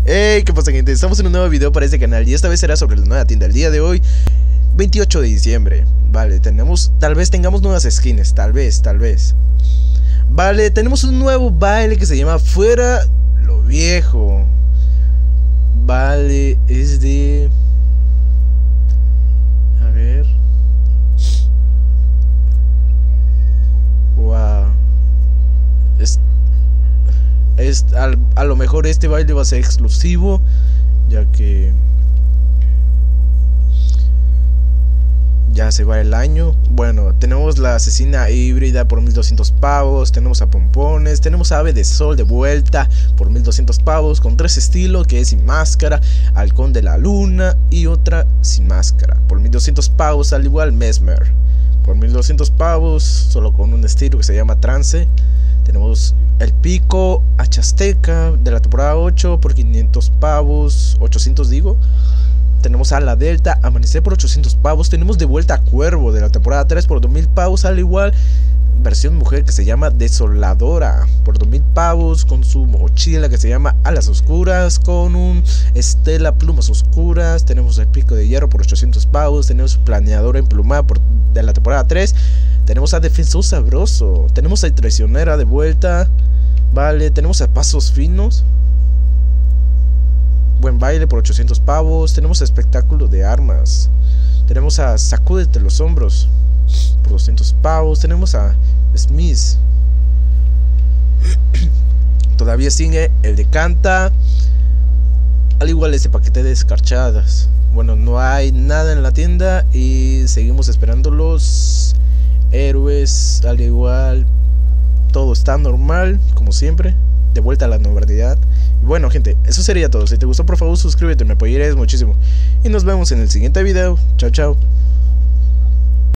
Hey, ¿qué pasa, gente? Estamos en un nuevo video para este canal y esta vez será sobre la nueva tienda. El día de hoy, 28 de diciembre. Vale, tal vez tengamos nuevas skins, tal vez. Vale, tenemos un nuevo baile que se llama Fuera lo Viejo. Vale, es de... A ver... Wow. A lo mejor este baile va a ser exclusivo, ya que ya se va el año. Bueno, tenemos la asesina híbrida por 1200 pavos. Tenemos a Pompones. Tenemos a Ave de Sol de vuelta por 1200 pavos. Con 3 estilos, que es sin máscara, Halcón de la Luna y otra sin máscara por 1200 pavos. Al igual Mesmer por 1200 pavos, solo con un estilo que se llama Trance. Tenemos el Pico Hachasteca de la temporada 8 por 500 pavos, 800 digo. Tenemos a la Delta Amanecer por 800 pavos. Tenemos de vuelta a Cuervo de la temporada 3 por 2000 pavos. Al igual, versión mujer que se llama Desoladora por 2000 pavos. Con su mochila que se llama Alas Oscuras. Con un Estela Plumas Oscuras. Tenemos el Pico de Hierro por 800 pavos. Tenemos Planeadora Emplumada de la temporada 3. Tenemos a Defensor Sabroso. Tenemos a Traicionera de vuelta. Vale, tenemos a Pasos Finos. Buen Baile por 800 pavos. Tenemos a Espectáculo de Armas. Tenemos a Sacúdete los Hombros por 200 pavos. Tenemos a Smith. Todavía sigue el de Canta. Al igual ese paquete de escarchadas. Bueno, no hay nada en la tienda y seguimos esperando los héroes. Al igual, todo está normal, como siempre. De vuelta a la normalidad. Y bueno, gente, eso sería todo. Si te gustó, por favor suscríbete, me apoyarías muchísimo. Y nos vemos en el siguiente video. Chao, chao.